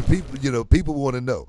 people want to know.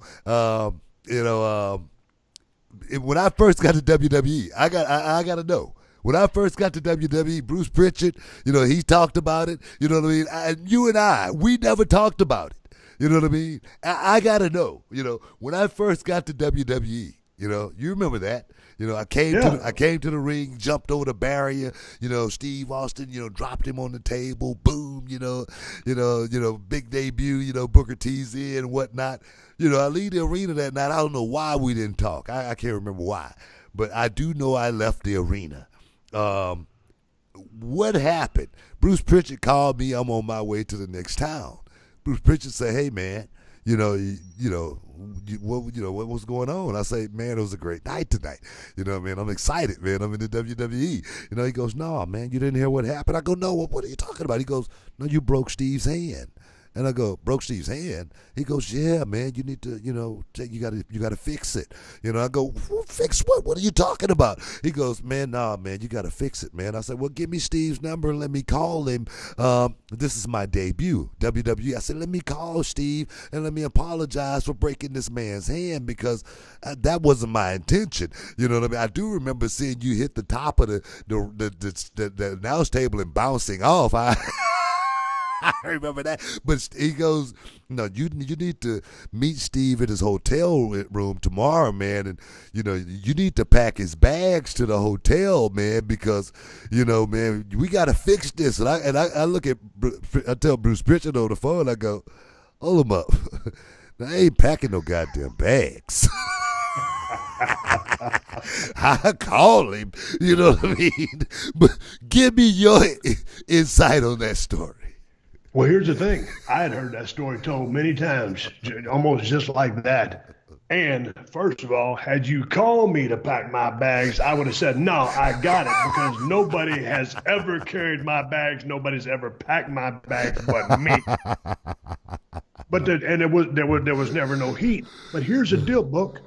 When I first got to WWE, I got to know. When I first got to WWE, Bruce Pritchard, he talked about it. You know what I mean? And you and we never talked about it. You know what I mean? I got to know. When I first got to WWE, you remember that. I came to the ring, jumped over the barrier. Steve Austin, dropped him on the table. Boom, big debut. Booker T's in and whatnot. I leave the arena that night. I don't know why we didn't talk. I can't remember why, but I do know I left the arena. What happened? Bruce Pritchard called me. I'm on my way to the next town. Bruce Pritchard said, "Hey man, what was going on?" I say, "Man, it was a great night tonight. I'm excited, man. I'm in the WWE." He goes, "No, man, you didn't hear what happened." I go, "No, what are you talking about?" He goes, "No, you broke Steve's hand." And I go, "Broke Steve's hand?" He goes, "Yeah, man, you need to, you gotta fix it." I go, "Fix what? What are you talking about?" He goes, "Man, nah, man, you gotta fix it, man." I said, "Well, give me Steve's number and let me call him. This is my debut, WWE." I said, "Let me call Steve and let me apologize for breaking this man's hand because that wasn't my intention." You know what I mean? I do remember seeing you hit the top of the announce table and bouncing off. I remember that. But he goes, "No, you need to meet Steve at his hotel room tomorrow, man. And, you need to pack his bags to the hotel, man, because, man, we got to fix this." And I look at, I tell Bruce Pritchard on the phone, I go, "Hold him up. I ain't packing no goddamn bags." I call him, you know what I mean? But give me your insight on that story. Well, here's the thing. I had heard that story told many times, almost just like that. And first of all, had you called me to pack my bags, I would have said, "No, I got it," because nobody has ever carried my bags. Nobody's ever packed my bags but me. But there was never no heat. But here's the deal, Book.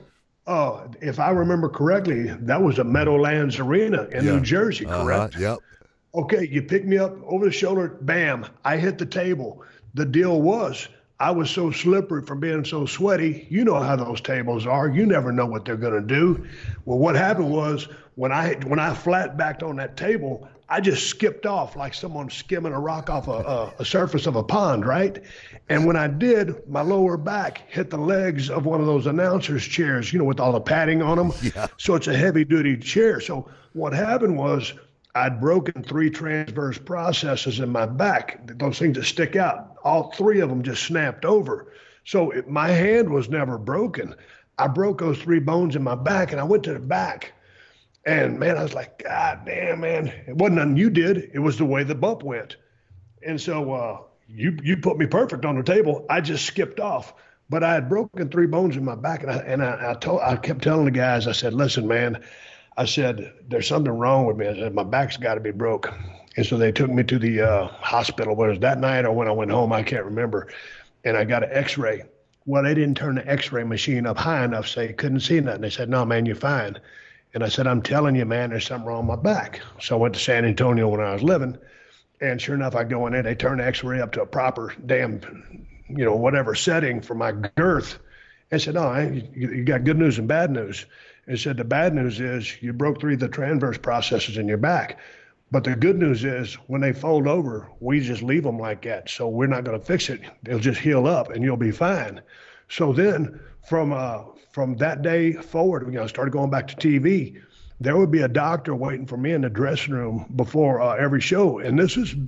If I remember correctly, that was a Meadowlands Arena in New Jersey, correct? Yep. Okay, you pick me up over the shoulder, bam, I hit the table. The deal was I was so slippery from being so sweaty. You know how those tables are. You never know what they're going to do. Well, what happened was when I flat backed on that table, I just skipped off like someone skimming a rock off a surface of a pond, right? And when I did, my lower back hit the legs of one of those announcers' chairs, with all the padding on them. Yeah. So it's a heavy-duty chair. So what happened was I'd broken 3 transverse processes in my back, those things that stick out. All 3 of them just snapped over. So my hand was never broken. I broke those 3 bones in my back, and I went to the back. And, man, I was like, "God damn, man." It wasn't nothing you did. It was the way the bump went. And so you put me perfect on the table. I just skipped off. But I had broken 3 bones in my back, and I kept telling the guys, I said, "Listen, man," I said, "there's something wrong with me." I said, "My back's got to be broke." And so they took me to the hospital, whether it was that night or when I went home, I can't remember. And I got an x-ray. Well, they didn't turn the x-ray machine up high enough, so they couldn't see nothing. They said, "No, man, you're fine." And I said, "I'm telling you, man, there's something wrong with my back." So I went to San Antonio when I was living. And sure enough, I go in there, they turn the x-ray up to a proper damn, whatever setting for my girth. And said, "No, you got good news and bad news." And said, "The bad news is you broke 3 of the transverse processes in your back. But the good news is when they fold over, we just leave them like that. So we're not going to fix it. They'll just heal up and you'll be fine." So then from that day forward, I started going back to TV. There would be a doctor waiting for me in the dressing room before every show. And this is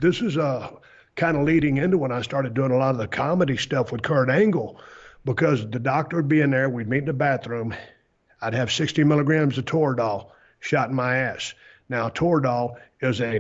kind of leading into when I started doing a lot of the comedy stuff with Kurt Angle, because the doctor would be in there. We'd meet in the bathroom. I'd have 60 milligrams of Toradol shot in my ass. Now, Toradol is a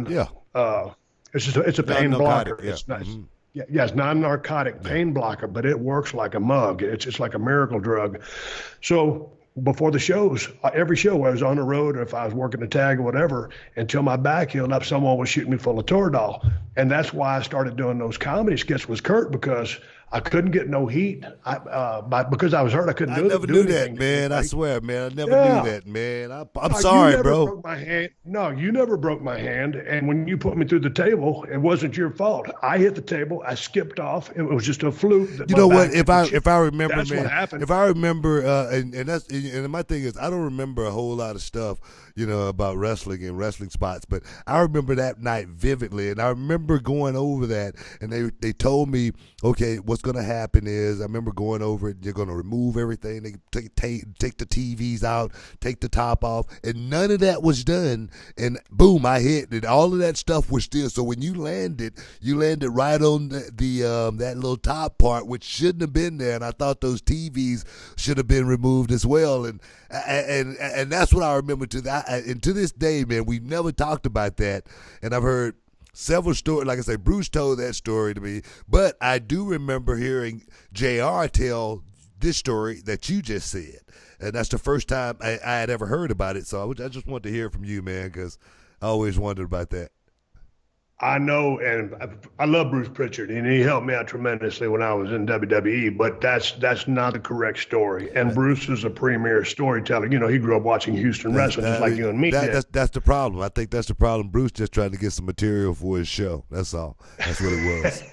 it's a pain blocker. Yeah. It's nice. Mm-hmm. Yeah, it's non-narcotic pain blocker, but it works like a mug. It's like a miracle drug. So before the shows, every show I was on the road, or if I was working a tag or whatever, until my back healed up, someone was shooting me full of Toradol. And that's why I started doing those comedy skits with Kurt, because I couldn't get no heat. Because I was hurt. I couldn't I do, never do knew anything. that, man. I Right? swear, man. I never knew Yeah. that, man. I'm No, you sorry, never bro. broke my hand. No, you never broke my hand. And when you put me through the table, it wasn't your fault. I hit the table. I skipped off. It was just a fluke. That You my know what? back If took a I chip. if I remember, That's what man, happened. if I remember, and my thing is, I don't remember a whole lot of stuff, about wrestling and wrestling spots, but I remember that night vividly, and I remember going over that, and they told me, okay, what's gonna happen is, I remember going over it. You're gonna remove everything. They take the TVs out, take the top off, and none of that was done. And boom, I hit, and all of that stuff was still. So when you landed right on the that little top part, which shouldn't have been there. And I thought those TVs should have been removed as well. And that's what I remember and to this day, man, we never talked about that. And I've heard several stories. Like I say, Bruce told that story to me, but I do remember hearing JR tell this story that you just said. And that's the first time I had ever heard about it. So I just wanted to hear from you, man, because I always wondered about that. I know, and I love Bruce Pritchard, and he helped me out tremendously when I was in WWE. But that's not the correct story. And Bruce is a premier storyteller. He grew up watching Houston wrestling, just like you and me did. That's the problem. I think that's the problem. Bruce just trying to get some material for his show. That's all. That's what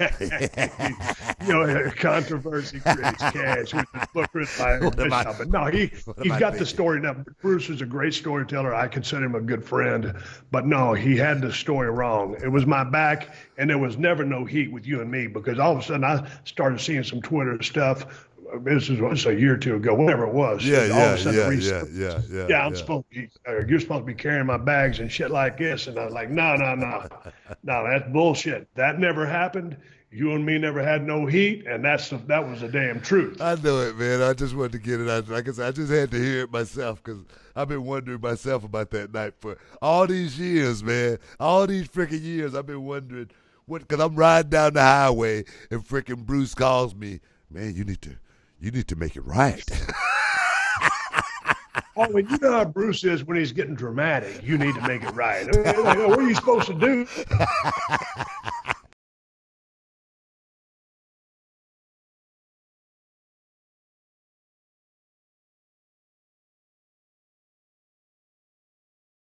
it was. Controversy creates cash. With the book written by Eric Bischoff. But no, he's got the story. Now, Bruce is a great storyteller. I consider him a good friend. But no, he had the story wrong. It was my back, and there was never no heat with you and me, because all of a sudden I started seeing some Twitter stuff. This is a year or two ago, whatever it was. Yeah. I'm supposed to be, you're supposed to be carrying my bags and shit like this. And I was like, no, that's bullshit. That never happened. You and me never had no heat, and that was the damn truth. I know it, man. I just wanted to get it out. Like I said, I just had to hear it myself, because I've been wondering myself about that night for all these years, man. All these freaking years, I've been wondering because I'm riding down the highway and freaking Bruce calls me, man. You need to make it right. Oh, and you know how Bruce is when he's getting dramatic. You need to make it right. Like, what are you supposed to do?